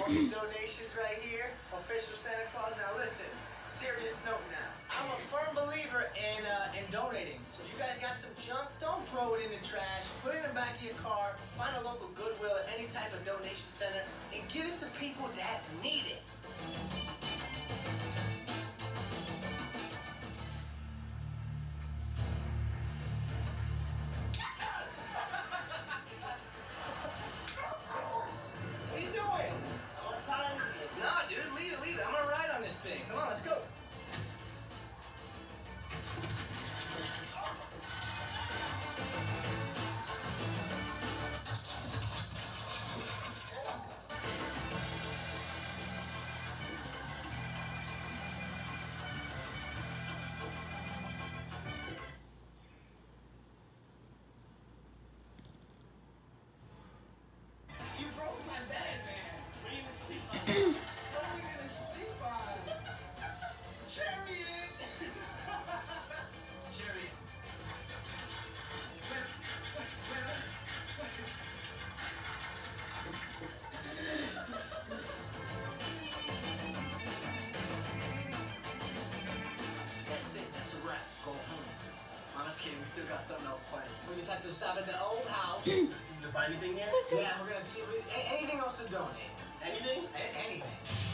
All these donations right here, official Santa Claus. Now listen, serious note now. I'm a firm believer in donating. So if you guys got some junk, don't throw it in the trash. Put it in the back of your car. Find a local Goodwill or any type of donation center and give it to people that need it. What are you doing? I'm tired of it. Nah, dude, leave it. I'm gonna ride on this thing. Come on, let's go. You broke my bed, man. What are you gonna sleep on? What are we gonna sleep on? Chariot! Chariot. That's it. That's a wrap. Go home. I'm just kidding. We still got something else planned. We just have to stop at the old house. You find anything here? Yeah, we're gonna see anything else to donate. Anything? Anything.